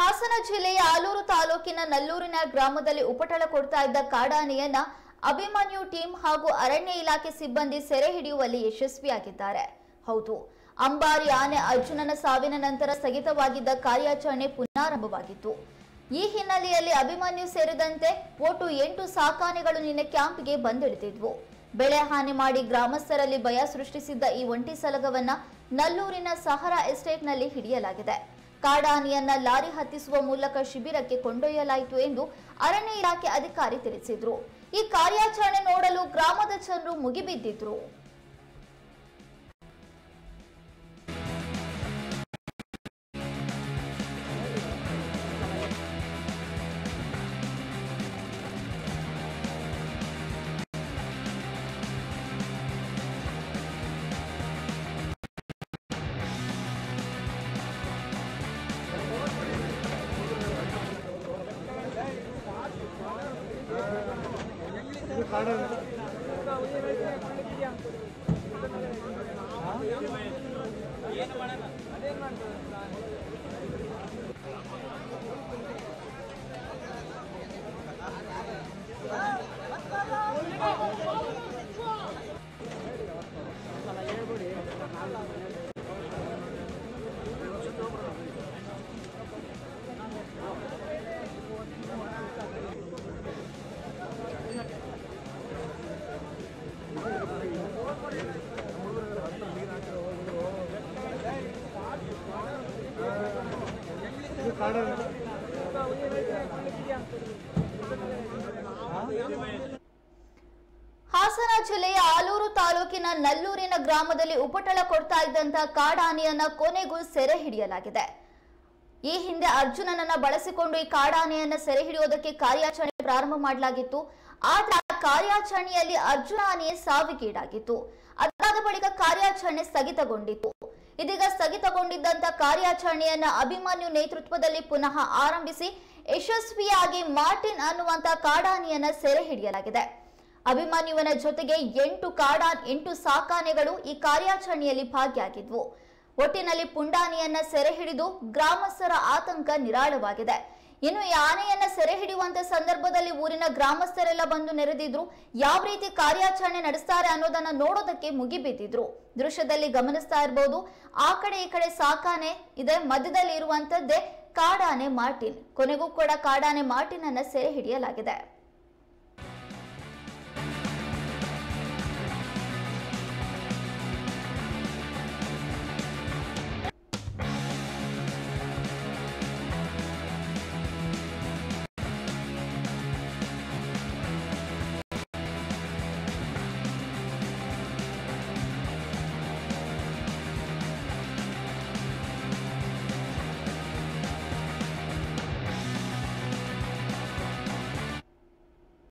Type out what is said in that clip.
ಹಾಸನ ಜಿಲ್ಲೆಯ ಆಲೂರು ತಾಲೂಕಿನ ನಲ್ಲೂರಿನ ಗ್ರಾಮದಲ್ಲಿ ಉಪಟಳ ಕೊಡ್ತಾ ಇದ್ದ ಕಾಡಾನೆಯನ್ನ ಅಭಿಮನ್ಯು ಟೀಮ್ ಹಾಗೂ ಅರಣ್ಯ ಇಲಾಖೆ ಸಿಬ್ಬಂದಿ ಸೆರೆ ಹಿಡಿಯುವಲ್ಲಿ ಯಶಸ್ವಿಯಾಗಿದ್ದಾರೆ. ಹೌದು, ಅಂಬಾರಿ ಆನೆ ಅರ್ಜುನನ ಸಾವಿನ ನಂತರ ಸ್ಥಗಿತವಾಗಿದ್ದ ಕಾರ್ಯಾಚರಣೆ ಪುನರಾರಂಭವಾಗಿತ್ತು. ಈ ಹಿನ್ನೆಲೆಯಲ್ಲಿ ಅಭಿಮನ್ಯು ಸೇರಿದಂತೆ ಒಟ್ಟು 8 ಸಾಕಾನೆಗಳು ನಿನ್ನೆ ಕ್ಯಾಂಪ್ಗೆ ಬಂದಿಳಿದಿದ್ವು. ಬೆಳೆ ಹಾನಿ ಮಾಡಿ ಗ್ರಾಮಸ್ಥರಲ್ಲಿ ಭಯ ಸೃಷ್ಟಿಸಿದ್ದ ಈ ಒಂಟಿ ಸಲಗವನ್ನ ನಲ್ಲೂರಿನ ಸಹರಾ ಎಸ್ಟೇಟ್ನಲ್ಲಿ ಹಿಡಿಯಲಾಗಿದೆ. ಕಾಡಾನೆಯನ್ನ ಲಾರಿ ಹತ್ತಿಸುವ ಮೂಲಕ ಶಿಬಿರಕ್ಕೆ ಕೊಂಡೊಯ್ಯಲಾಯಿತು ಎಂದು ಅರಣ್ಯ ಇಲಾಖೆ ಅಧಿಕಾರಿ ತಿಳಿಸಿದ್ರು. ಈ ಕಾರ್ಯಾಚರಣೆ ನೋಡಲು ಗ್ರಾಮದ ಜನರು ಮುಗಿಬಿದ್ದಿದ್ರು. ಹಾಸನ ಜಿಲ್ಲೆಯ ಆಲೂರು ತಾಲೂಕಿನ ನಲ್ಲೂರಿನ ಗ್ರಾಮದಲ್ಲಿ ಉಪಟಳ ಕೊಡ್ತಾ ಇದ್ದಂತಹ ಕಾಡಾನೆಯನ್ನ ಕೊನೆಗೂ ಸೆರೆ ಹಿಡಿಯಲಾಗಿದೆ. ಈ ಹಿಂದೆ ಅರ್ಜುನನನ್ನ ಬಳಸಿಕೊಂಡು ಈ ಕಾಡಾನೆಯನ್ನ ಸೆರೆ ಹಿಡಿಯೋದಕ್ಕೆ ಕಾರ್ಯಾಚರಣೆ ಪ್ರಾರಂಭ ಮಾಡಲಾಗಿತ್ತು. ಆದ್ರೆ ಆ ಕಾರ್ಯಾಚರಣೆಯಲ್ಲಿ ಅರ್ಜುನ ಆನೆಯೇ ಸಾವಿಗೀಡಾಗಿತ್ತು. ಅದಾದ ಬಳಿಕ ಕಾರ್ಯಾಚರಣೆ ಸ್ಥಗಿತಗೊಂಡಿತ್ತು. ಇದೀಗ ಸ್ಥಗಿತಗೊಂಡಿದ್ದಂತ ಕಾರ್ಯಾಚರಣೆಯನ್ನ ಅಭಿಮನ್ಯು ನೇತೃತ್ವದಲ್ಲಿ ಪುನಃ ಆರಂಭಿಸಿ ಯಶಸ್ವಿಯಾಗಿ ಮಾರ್ಟಿನ್ ಅನ್ನುವಂತ ಕಾಡಾನೆಯನ್ನ ಸೆರೆ ಹಿಡಿಯಲಾಗಿದೆ. ಅಭಿಮನ್ಯುವಿನ ಜೊತೆಗೆ 8 ಸಾಕಾನೆಗಳು ಈ ಕಾರ್ಯಾಚರಣೆಯಲ್ಲಿ ಭಾಗಿಯಾಗಿದ್ವು. ಒಟ್ಟಿನಲ್ಲಿ ಪುಂಡಾನೆಯನ್ನ ಸೆರೆ ಹಿಡಿದು ಗ್ರಾಮಸ್ಥರ ಆತಂಕ ನಿರಾಳವಾಗಿದೆ. ಇನ್ನು ಈ ಆನೆಯನ್ನ ಸೆರೆ ಹಿಡಿಯುವಂತ ಸಂದರ್ಭದಲ್ಲಿ ಊರಿನ ಗ್ರಾಮಸ್ಥರೆಲ್ಲ ಬಂದು ನೆರೆದಿದ್ರು. ಯಾವ ರೀತಿ ಕಾರ್ಯಾಚರಣೆ ನಡೆಸ್ತಾರೆ ಅನ್ನೋದನ್ನ ನೋಡೋದಕ್ಕೆ ಮುಗಿಬಿದ್ದಿದ್ರು. ದೃಶ್ಯದಲ್ಲಿ ಗಮನಿಸ್ತಾ ಇರಬಹುದು. ಆ ಕಡೆ ಈ ಕಡೆ ಸಾಕಾನೆ ಇದೆ, ಮಧ್ಯದಲ್ಲಿ ಇರುವಂತದ್ದೇ ಕಾಡಾನೆ ಮಾರ್ಟಿನ್. ಕೊನೆಗೂ ಕೂಡ ಕಾಡಾನೆ ಮಾರ್ಟಿನ್ ಅನ್ನ ಸೆರೆ ಹಿಡಿಯಲಾಗಿದೆ.